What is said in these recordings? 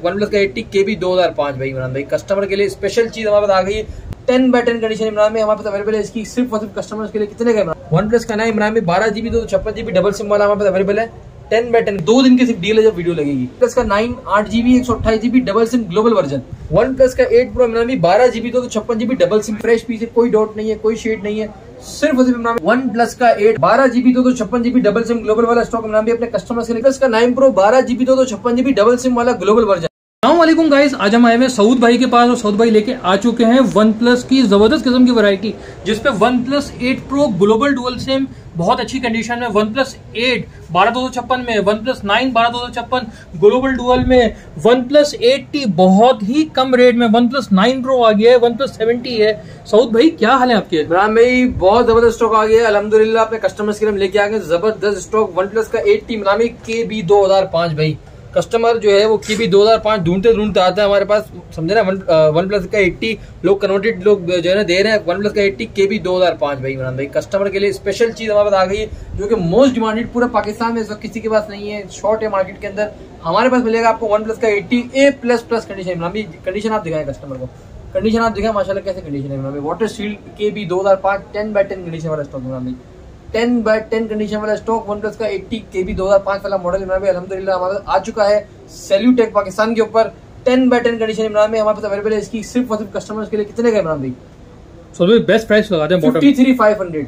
One plus का 80 KB 2005 भाई इमरान भाई कस्टमर के लिए स्पेशल चीज हमारे पास आ गई है। 10/10 कंडीशन इमरान में हमारे पास अवेलेबल है। इसकी सिर्फ और सिर्फ कस्टमर्स के लिए कितने का वन प्लस का ना इमरान में 12 GB 256 GB डबल सिम वाला हमारे पास अवेलेबल है। 10/10 2 दिन की सिर्फ डील है जब वीडियो लगेगी। प्लस का 9 8 GB 128 GB double sim global version. One plus का 8 प्रो इमरान में 12 GB 256 GB double sim fresh piece है, कोई डॉट नहीं है, कोई शेड नहीं है, सिर्फ और सिर्फ इमरान वन प्लस का 8 12 GB 256 GB double sim global वाला स्टॉक इमरान भी अपने कस्टमर्स के लिए। प्लस का 9 pro 12 GB 256 GB double sim वाला ग्लोबल वर्जन। अस्सलामुअलैकुम गाइस, आज हम आए हुए सऊद भाई के पास और सऊद भाई लेके आ चुके हैं वन प्लस की जबरदस्त किस्म की वैरायटी, जिसपे one plus 8 pro global dual sim बहुत अच्छी कंडीशन में, वन प्लस 8 12,256 में, वन प्लस 9 12,256 ग्लोबल डुअल में, वन प्लस 80 बहुत ही कम रेट में, वन प्लस 9 प्रो आ गया है, वन प्लस 70 है। सऊद भाई क्या हाल है आपके? इमरान भाई बहुत जबरदस्त स्टॉक आ गया है अल्हम्दुलिल्लाह, अपने कस्टमर्स के लिए हम लेके आ गए जबरदस्त स्टॉक। वन प्लस का 80 इमरान भाई KB 2005 भाई कस्टमर जो है वो KB 2005 ढूंढते आता है हमारे पास, समझे ना। वन प्लस का 80 लोग कन्वर्टेड लोग जो है ना दे रहे हैं। वन प्लस का 80 KB 2005 भाई इमरान भाई कस्टमर के लिए स्पेशल चीज हमारे पास आ गई है, जो कि मोस्ट डिमांडेड पूरा पाकिस्तान में इस वक्त किसी के पास नहीं है, शॉर्ट है मार्केट के अंदर। हमारे पास मिलेगा आपको वन प्लस का 80 A++ कंडीशन इमरान भाई। कंडीशन आप दिखाएं कस्टमर को, कंडीशन आप दिखाएं माशाल्लाह कैसे कंडीशन है इमरान भाई। वाटर सील्ड KB 2005 10/10 कंडीशन वाला स्टॉक इमरान भाई, 10/10 कंडीशन वाला स्टॉक। वन प्लस का 80 KB 2005 वाला मॉडल इमरान भाई अल्हम्दुलिल्लाह हमारे आ चुका है सैल्यूटेक पाकिस्तान के ऊपर। 10/10 कंडीशन इमरान में हमारे पास अवेलेबल है। इसकी सिर्फ और सिर्फ कस्टमर्स के लिए कितने का इमरान भाई? सो बेस्ट प्राइस लगा दें 53,500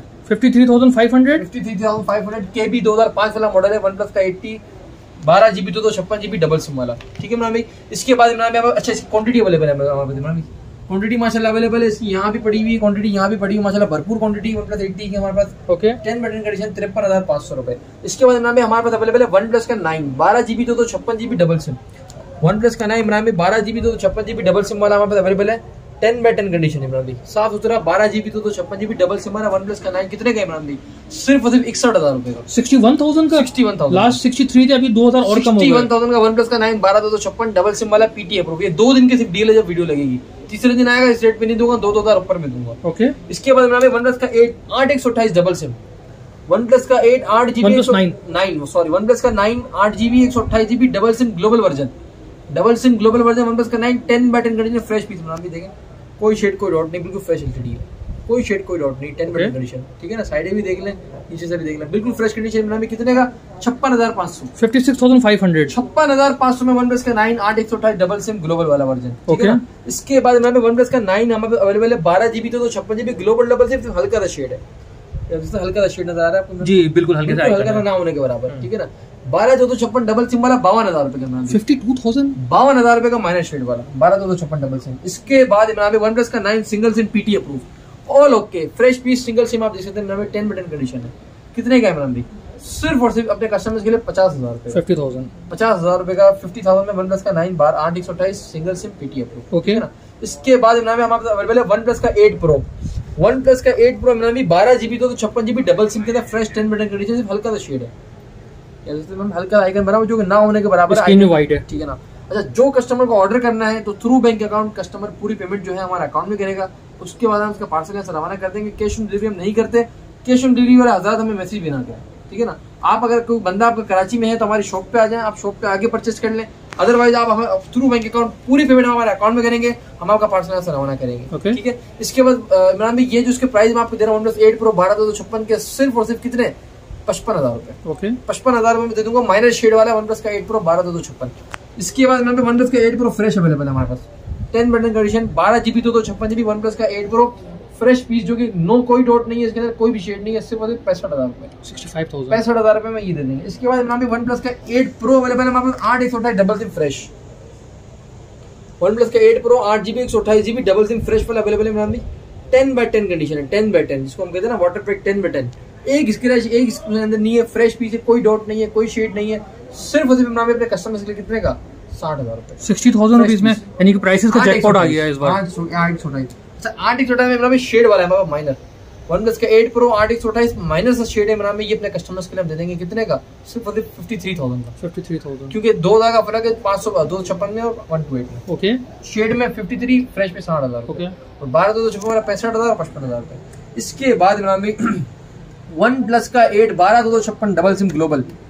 53,500 KB 2005 वाला मॉडल है। वन प्लस का 80 12 GB 256 GB डबल सिम वाला, ठीक है इमरान भाई। इसके बाद इमरान भाई अच्छा इसकी क्वांटिटी अवेलेबल है हमारे पास इमरान भाई, क्वांटिटी माशाल्लाह अवेलेबल है। इसकी यहाँ भी पड़ी हुई क्वांटिटी, यहाँ भी पड़ी हुई माशाल्लाह भरपूर क्वांटिटी वन प्लस 80 की हमारे पास। ओके 10/10 कंडीशन 53,500 रुपए। इसके बाद इमरान भाई हमारे पास अवेलेबल है वन प्लस का 9 12 GB 256 GB double sim. One plus का 9 इमरान भाई 12 GB 256 GB डबल सिम वाला हमारे पास अवेलेबल है। 10/10 कंडीशन इमरान भाई साफ सुथरा 12 GB 256 GB डबल सिम वाला वन प्लस का 9 कितने का इमरान भाई? सिर्फ और सिर्फ 61,000 रुपए का। 61,000 का 61,000 लास्ट 63 थे, अभी 2,000 और कम हो गया। 61,000 का वन प्लस का 9 12 256 डबल सिम वाला PT अप्रूव। ये 2 दिन की सिर्फ डील है जब वीडियो लगेगी। तीसरे दिन आएगा इस रेट पे नहीं दूंगा, 2,000 ऊपर में दूंगा। ओके इसके बाद इमरान भाई वन प्लस का 8 128 डबल सिम। वन प्लस का 8 GB 9 सॉरी वन प्लस का 9 8 GB 128 GB double sim global version. Double sim global version one plus का 9 10/10 कंडीशन फ्रेश पीस इमरान भाई देखें, कोई शेड कोई डॉट नहीं, बिल्कुल फ्रेश LCD है, कोई शेड कोई डॉट नहीं, 10/10 कंडीशन, ठीक है ना। साइड भी देख लें, नीचे से भी देख लें, बिल्कुल फ्रेश कंडीशन इमरान भाई कितने का? 56,500 56,500 56,500 में वन प्लस का 9 8 128 डबल सिम ग्लोबल वाला वर्जन, ठीक है ना। इसके बाद इमरान भाई वन प्लस का 9 हमारे अवेलेबल है 12 GB 256 GB global double sim, हल्का सा शेड है, हल्का सा शेड नजर आ रहा है आपको? जी बिल्कुल हल्का ना होने के बराबर, ठीक है ना। 12 256 डबल सिम वाला 52,000 रुपए का इमरान 52,000 52,000 रुपए का माइनस शेड वाला 12 256 डबल सिम। इसके बाद इमरान भाई वन प्लस का 9 single sim PT approve, all okay fresh piece single sim आप देख सकते हैं इमरान भाई 10/10 कंडीशन है। कितने का इमरान भाई? सिर्फ और सिर्फ अपने कस्टमर्स के लिए 50,000 रुपए 50,000 रुपए का 50,000 में वन प्लस का 9 12 8 128 single sim PT approve, okay ना। इसके बाद इमरान भाई हमारे पास अवेलेबल है वन प्लस का 8 प्रो। वन प्लस का 8 प्रो इमरान भाई 12 GB 256 GB डबल सिम के अंदर फ्रेश 10/10 कंडीशन, सिर्फ हल्का सा शेड है, हल्का आइकन बना जो कि ना होने के बराबर है, व्हाइट है, ठीक है ना। अच्छा जो कस्टमर को ऑर्डर करना है तो थ्रू बैंक अकाउंट कस्टमर पूरी पेमेंट जो है हमारे अकाउंट में करेगा, उसके बाद हम उसका पार्सल यहाँ से रवाना कर देंगे। कैश ऑन डिलीवरी हम नहीं करते, कैश ऑन डिलीवरी वाले हज़रात हमें मैसेज भी ना करें, ठीक है ना। आप अगर कोई बंदा आपका कराची में है तो हमारी शॉप पे आ जाए, आप शॉप पे आगे परचेस कर लें, अदरवाइज आप हमें थ्रू बैंक अकाउंट पूरी पेमेंट हमारे अकाउंट में करेंगे, हम आपका पार्सल यहाँ से रवाना करेंगे, ठीक है। इसके बाद इमरान भाई ये जो उसके प्राइस मैं आपको दे रहा हूँ वन प्लस 8 प्रो 12 256 के सिर्फ और सिर्फ कितने? 55,000 रुपए। ओके 55,000 में दे दूंगा माइनस शेड वाला वन प्लस का 8 प्रो 12 256। इसके बाद वन प्लस का 8 प्रो फ्रेश अवेलेबल है हमारे पास 10/10 condition 12 GB 256 GB one plus का 8 प्रो फ्रेश पीस, जो कि नो कोई डॉट नहीं है, इसके अंदर कोई भी शेड नहीं है, सिर्फ 65,000 रुपए 65,000 रुपए में ये दे देंगे। इसके बाद वन प्लस का 8 प्रो अवेलेबल है हमारे पास 8 128 double sim fresh. One plus का 8 pro 8 GB 128 GB double sim fresh वाला अवेलेबल है इमरान भाई 10/10 कंडीशन है, 10/10 जिसको हम कहते हैं ना वाटर प्रूफ 10/10। एक स्क्रैच एक इसके अंदर नहीं है, फ्रेश पीस है, कोई डॉट नहीं है, कोई शेड नहीं है, सिर्फ और सिर्फ इमरान भाई अपने कस्टमर्स के लिए कितने का? 60,000 रुपए 60,000 रुपीज में, यानी कि प्राइसेस का जैकपॉट आ गया है इस बार। 8 128 अच्छा 8 128 में इमरान भाई शेड वाला है हमारा माइनर। वन प्लस का 8 प्रो 8 128 माइनस शेड है इमरान में, ये अपने कस्टमर्स के लिए हम दे देंगे कितने का? सिर्फ 53,000 का 53,000, क्योंकि 2,000 का फर्क है 500 256 में और 128 में। ओके शेड में 53, फ्रेश में 60,000 ओके, और 12 256 वाला 65,000 और 55,000 रुपए। इसके बाद इमरान भाई वन प्लस का 8 12 256 double sim global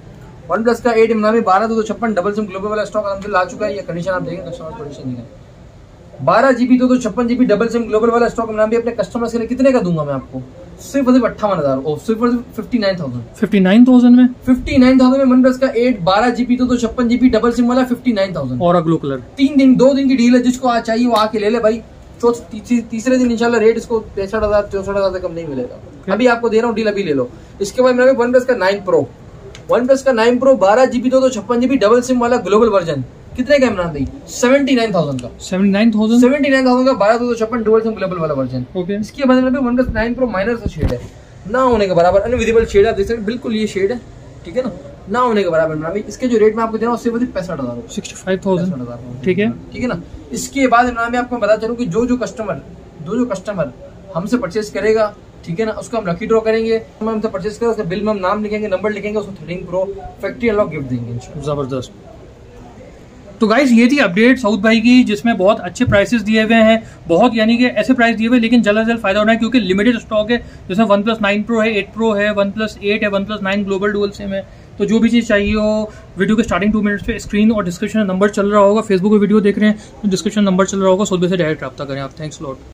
one plus का 8 इमरान में 12/256 डबल सिम ग्लोबल वाला स्टॉक अलहमदुलिल्लाह आ चुका है। ये कंडीशन आप देखें, कस्टमर कंडीशन नहीं है। 12GB 256 GB double sim global वाला स्टॉक इमरान भी अपने कस्टमर्स के लिए कितने का दूंगा मैं आपको? सिर्फ 58,000 सिर्फ 59,000 में 59,000 में वन प्लस का 8 12GB 256 GB डबल सिम वाला 59,000 और ग्लो कलर। 2 दिन की डील है, जिसको आज चाहिए वो आके ले ले भाई। तीसरे दिन इंशाल्लाह रेट इसको 63,000 64,000 से कम नहीं मिलेगा। अभी आपको दे रहा हूँ डील, अभी ले लो। इसके बाद मेरा वन प्लस का 9 pro 12GB 256 GB double sim वाला ग्लोबल वर्जन कितने का इमरान भाई? 79,000 का 79,000 का 12/256 डुअल सिम ग्लोबल वाला वर्जन। ओके। इसके बाद में वन प्लस 9 प्रो माइनर सा शेड है, ना होने के बराबर अनविजिबल शेड है, देख सकते बिल्कुल ये शेड है, ठीक है ना, ना होने के बराबर इमरान भाई। इसके जो रेट मैं आपको दे रहा हूँ सिर्फ 65,000 65,000, ठीक है, ठीक है ना। इसके बाद इमरान भाई आपको बता चलूँ कि जो कस्टमर हमसे परचेज करेगा, ठीक है ना, उसको हम लकी ड्रॉ करेंगे। हम हमसे परचेज करें, उसके बिल में हम नाम लिखेंगे, नंबर लिखेंगे, उसको 13 प्रो फैक्ट्री अनलॉक गिफ्ट देंगे। जबरदस्त। तो गाइस ये थी अपडेट सऊद भाई की, जिसमें बहुत अच्छे प्राइसेस दिए हुए हैं, बहुत यानी कि ऐसे प्राइस दिए हुए, लेकिन जल्द से जल्द फायदा होना है क्योंकि लिमिटेड स्टॉक है। जिसमें वन प्लस 9 प्रो है, 8 प्रो है, वन प्लस 8 है, one plus 9 global dual sim है। तो जो भी चीज़ चाहिए हो, वीडियो के स्टार्टिंग 2 मिनट्स पे स्क्रीन और डिस्क्रिप्शन में नंबर चल रहा होगा। फेसबुक पे वीडियो देख रहे हैं तो डिस्क्रिप्शन नंबर चल रहा होगा, सऊद भाई से डायरेक्ट रब्ता करें आप। Thanks lot.